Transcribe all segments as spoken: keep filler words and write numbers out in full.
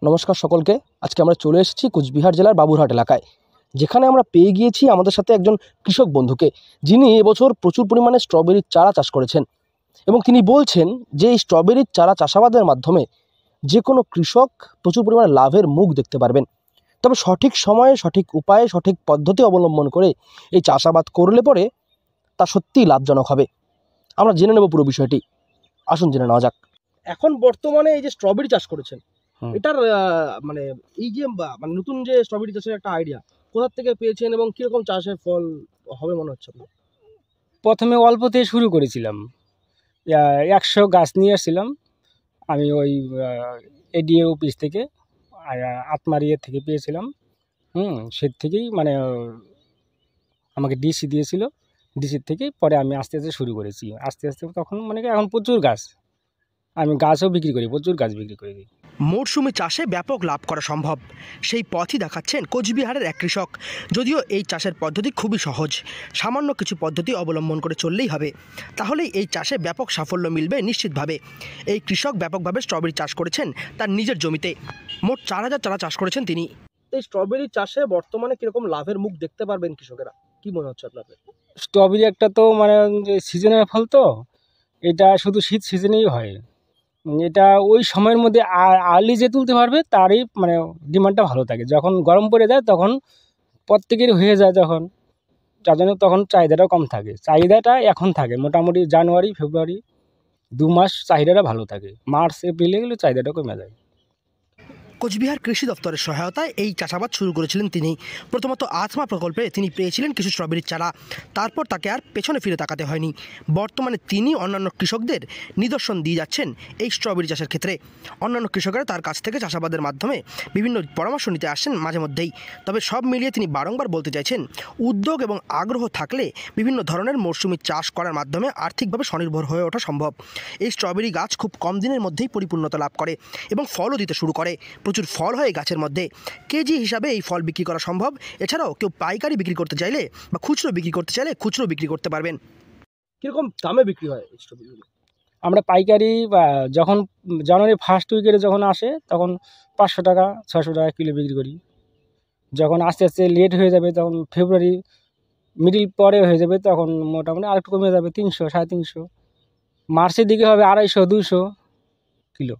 নমস্কার সকলকে। আজকে আমরা চলে এসেছি কুচবিহার জেলার বাবুরহাট এলাকায়, যেখানে আমরা পেয়ে গিয়েছি আমাদের সাথে একজন কৃষক বন্ধুকে, যিনি এবছর প্রচুর পরিমাণে স্ট্রবেরির চারা চাষ করেছেন এবং তিনি বলছেন যে এই স্ট্রবেরির চারা চাষাবাদের মাধ্যমে যে কোনো কৃষক প্রচুর পরিমাণে লাভের মুখ দেখতে পারবেন। তবে সঠিক সময়ে, সঠিক উপায়ে, সঠিক পদ্ধতি অবলম্বন করে এই চাষাবাদ করলে পরে তা সত্যিই লাভজনক হবে। আমরা জেনে নেব পুরো বিষয়টি। আসুন জেনে নেওয়া যাক। এখন বর্তমানে এই যে স্ট্রবেরি চাষ করেছেন, এটার মানে এই যে মানে নতুন যে স্ট্রবেরি চাষের একটা আইডিয়া কোথা থেকে পেয়েছেন এবং কিরকম চাষের ফল হবে মনে হচ্ছে আপনার? প্রথমে অল্প থেকে শুরু করেছিলাম, একশো গাছ নিয়ে আসছিলাম আমি ওই এডিএ অফিস থেকে, আর আতমারিয়া থেকে পেয়েছিলাম। হুম সে থেকেই মানে আমাকে ডিসি দিয়েছিল, ডিসির থেকেই পরে আমি আস্তে আস্তে শুরু করেছি। আস্তে আস্তে তখন মানে এখন প্রচুর গাছ, আমি গাছও বিক্রি করি, প্রচুর গাছ বিক্রি করে দিই। মরশুমি চাষে ব্যাপক লাভ করা সম্ভব, সেই পথই দেখাচ্ছেন কোচবিহারের এক কৃষক। যদিও এই চাষের পদ্ধতি খুবই সহজ, সামান্য কিছু পদ্ধতি অবলম্বন করে চললেই হবে, তাহলেই এই চাষে ব্যাপক সাফল্য মিলবে নিশ্চিতভাবে। এই কৃষক ব্যাপকভাবে স্ট্রবেরি চাষ করেছেন তার নিজের জমিতে, মোট চার হাজার চারা চাষ করেছেন তিনি। এই স্ট্রবেরি চাষে বর্তমানে কিরকম লাভের মুখ দেখতে পারবেন কৃষকেরা, কি মনে হচ্ছে আপনাদের? স্ট্রবেরি একটা তো মানে সিজনের ফল, তো এটা শুধু শীত সিজনেই হয়। এটা ওই সময়ের মধ্যে আর্লি যে তুলতে পারবে তারই মানে ডিমান্ডটা ভালো থাকে। যখন গরম পড়ে যায় তখন প্রত্যেকেরই হয়ে যায়, তখন যার জন্য তখন চাহিদাটাও কম থাকে। চাহিদাটা এখন থাকে মোটামুটি জানুয়ারি ফেব্রুয়ারি দু মাস চাহিদাটা ভালো থাকে, মার্চ এপ্রিলে গেলে চাহিদাটা কমে যায়। কোচবিহার কৃষি দপ্তরের সহায়তায় এই চাষাবাদ শুরু করেছিলেন তিনি। প্রথমত আত্মা প্রকল্পে তিনি পেয়েছিলেন কিছু স্ট্রবেরির চারা, তারপর তাকে আর পেছনে ফিরে তাকাতে হয়নি। বর্তমানে তিনি অন্যান্য কৃষকদের নিদর্শন দিয়ে যাচ্ছেন এই স্ট্রবেরি চাষের ক্ষেত্রে। অন্যান্য কৃষকেরা তার কাছ থেকে চাষাবাদের মাধ্যমে বিভিন্ন পরামর্শ নিতে আসেন মাঝে মধ্যেই। তবে সব মিলিয়ে তিনি বারংবার বলতে চাইছেন, উদ্যোগ এবং আগ্রহ থাকলে বিভিন্ন ধরনের মরশুমি চাষ করার মাধ্যমে আর্থিকভাবে স্বনির্ভর হয়ে ওঠা সম্ভব। এই স্ট্রবেরি গাছ খুব কম দিনের মধ্যেই পরিপূর্ণতা লাভ করে এবং ফলও দিতে শুরু করে। প্রচুর ফল হয় গাছের মধ্যে, কেজি হিসাবে এই ফল বিক্রি করা সম্ভব। এছাড়াও কেউ পাইকারি বিক্রি করতে চাইলে বা খুচরো বিক্রি করতে চাইলে খুচরো বিক্রি করতে পারবেন। কিরকম দামে বিক্রি হয় এই স্ট্রবেরিগুলো? আমরা পাইকারি বা যখন জানুয়ারি ফার্স্ট উইকের যখন আসে তখন পাঁচশো টাকা ছশো টাকা কিলো বিক্রি করি। যখন আস্তে আস্তে লেট হয়ে যাবে, তখন ফেব্রুয়ারি মিডিল পরে হয়ে যাবে, তখন মোটামুটি আরেকটু কমে যাবে, তিনশো সাড়ে তিনশো। মার্চের দিকে হবে আড়াইশো দুইশো কিলো।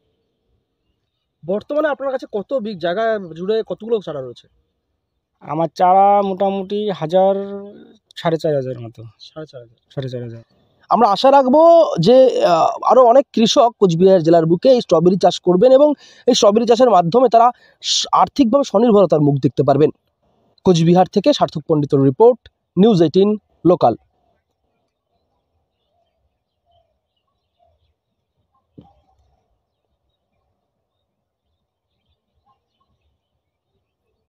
বর্তমানে আপনার কাছে কত বিগ জায়গা জুড়ে কতগুলো চারা রয়েছে? আমার চারা মোটামুটি হাজার সাড়ে চার হাজার মতো। সাড়ে চার হাজার সাড়ে চার হাজার আমরা আশা রাখবো যে আরও অনেক কৃষক কোচবিহার জেলার বুকে এই স্ট্রবেরি চাষ করবেন এবং এই স্ট্রবেরি চাষের মাধ্যমে তারা আর্থিকভাবে স্বনির্ভরতার মুখ দেখতে পারবেন। কোচবিহার থেকে সার্থক পণ্ডিতের রিপোর্ট, নিউজ এইটিন লোকাল।